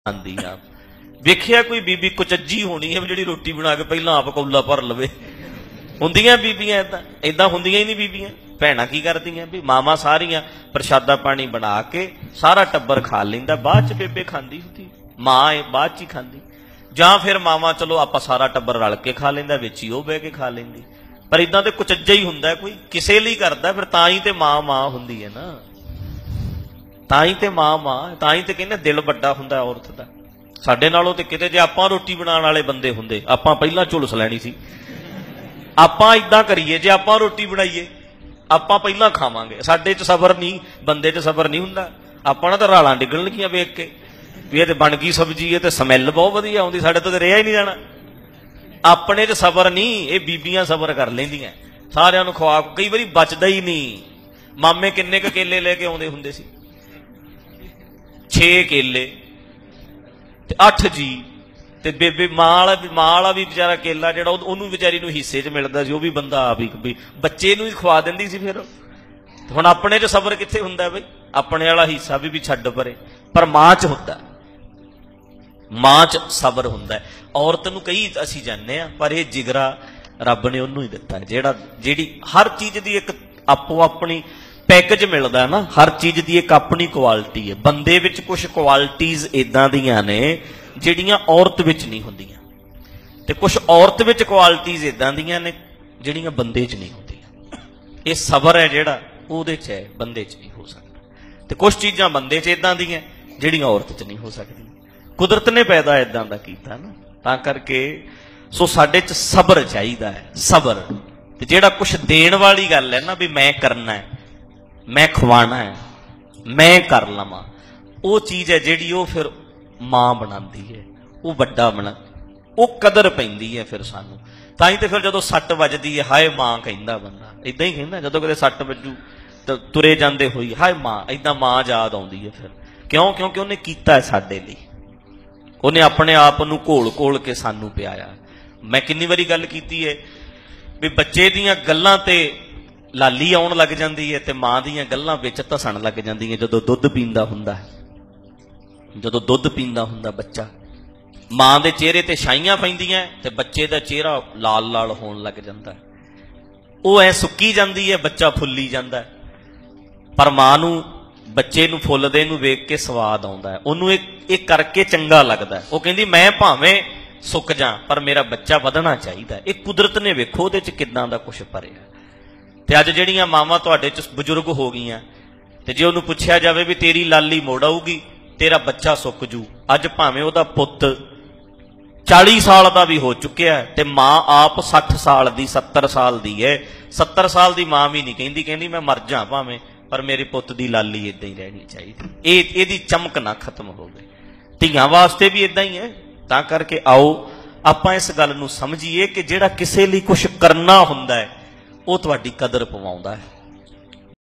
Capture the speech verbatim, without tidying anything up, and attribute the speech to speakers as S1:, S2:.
S1: आंदी आ। वेखिया कोई बीबी कुचज्जी होनी है जिहड़ी रोटी बना के पहलां आप कौला भर लवे। हुंदियां बीबियां इदां इदां हुंदियां ही नहीं बीबियां। भैणां की करदियां भी मामा सारियां प्रशादा पानी बना के सारा टब्बर खा लैंदा, बाद च बेबे खांदी हुंदी, मां बाद च ही खांदी। जां फिर मावा चलो आपां सारा टब्बर रल के खा लैंदा, विच ही ओह बह के खा लैंदी। पर इदां ते कुचज्जा ही हुंदा कोई किसे लई करदा, फिर तां ही ते मां मां हुंदी है ना, तां ही ते मां मां, तां ही ते कहंदे दिल वड्डा हुंदा औरत दा। साडे नालों ते किते जे आपां रोटी बनाउण वाले बंदे हुंदे आपां पहिलां झुलस लैणी सी। आपां इदां करिए जे आपां रोटी बनाईए आपां पहिलां खावांगे। साडे च सबर नहीं, बंदे च सबर नहीं हुंदा। आपां नां तां रालां डिगण लगियां वेख के भी ये बन गई सब्जी, ये तो स्मैल बहुत वधिया आउंदी, साडे तो रहा ही नहीं जाना। अपने च सबर नहीं, ये बीबियां सबर कर लैंदियां, सारियां नूं खवा कई वारी बचदा ही नहीं। मामे किन्ने क केले लेके आउंदे हुंदे सी, छे केले ते अठ जी, ते बेबे मां वाला भी मां वाला भी बेचारा केला जिहड़ा ओनूं बेचारी नूं हिस्से च मिलदा सी, ओह भी बंदा आप ही बच्चे नूं ही खवा दिंदी सी। फिर हुण अपने च सबर कित्थे हुंदा बई, अपने वाला हिस्सा भी भी छड्ड परे, पर मां च हुंदा, मां च सबर हुंदा। औरत नूं कई असीं जान्ने आ, पर यह जिगरा रब ने उन्होंने ही दिता जेड़ा जिहड़ी हर चीज़ की एक आपो अपनी पैकेज मिलता है ना, हर चीज़ की एक अपनी क्वालिटी है। बंदे विच कुछ क्वालिटीज इदां दियां ने जिहड़ियां औरत विच नहीं हुंदियां, ते कुछ औरत विच क्वालिटीज इदां दियां ने जिहड़ियां बंदे च नहीं हुंदियां। ये सबर है जिहड़ा उहदे च है, बंदे च नहीं हो सकता। ते कुछ चीज़ां बंदे च इदां दियां जिहड़ियां औरत च नहीं हो सकदियां। कुदरत ने पैदा इदां दा कीता ना, तां करके सो साडे च सबर चाहिदा है। सबर ते जिहड़ा कुछ देण वाली गल है ना भी मैं करना है, मैं खवाना है, मैं कर लवां, वो चीज़ है जिहड़ी वो फिर मां बनांदी है, वो वड्डा बना, वो कदर पैंदी है फिर सानू। तां ही ते फिर जदों सੱਟ वजदी है हाय मां कहंदा बंदा, इदां ही कहंदा जदों किते सੱਟ वजू तो तुरे जांदे होई हाय मां, इदां मां याद आउंदी है फिर। क्यों? क्योंकि उन्हें कीता है साडे लई, उन्हें अपने आप नूं घोल घोल के सानू पियाया। मैं किन्नी वारी गल कीती है भी बच्चे दीयां गल्लां ते लाली आउण लग जांदी है ते मां दीयां गल्लां विच धसन लग जांदी है। जदों दुध पींदा हुंदा है, जदों दुध पींदा हुंदा बच्चा, मां दे चेहरे ते छाइयां पैंदियां ते बच्चे दा चेहरा लाल लाल होण लग जांदा है। वो ऐ सुक्की जांदी है, बच्चा फुल्ली जांदा है। पर मां नूं बच्चे नूं फुੱਲਦੇ नूं वेख के स्वाद आउंदा है, उहनूं एक करके चंगा लगदा है। वो कहंदी मैं भावें सुक जा पर मेरा बच्चा वधना चाहिदा। एक कुदरत ने वेखो उहदे च किदां दा कुछ भरिया। ते अज जिहड़ियां मावां तुहाडे च बजुर्ग हो गईयां ते जे उहनूं पुछिया जावे भी तेरी लाली मोड़ आऊगी, तेरा बच्चा सुक जू, अज भावें उहदा पुੱਤ चाली साल का भी हो चुकिया है ते मां आप सठ साल दी सत्तर साल दी है। सत्तर साल दी मां भी नहीं कहंदी, कहंदी मैं मर जा भावें पर मेरे पुੱਤ दी लाली इदां ही रहनी चाहिए, ये इहदी चमक ना खत्म हो गई। धीआं वास्ते भी इदां ही है। तां करके आओ आपां इस गल नूं समझीए कि जिहड़ा किसे लई कुछ करना हुंदा है वो तुहाडी कदर पवाउंदा है।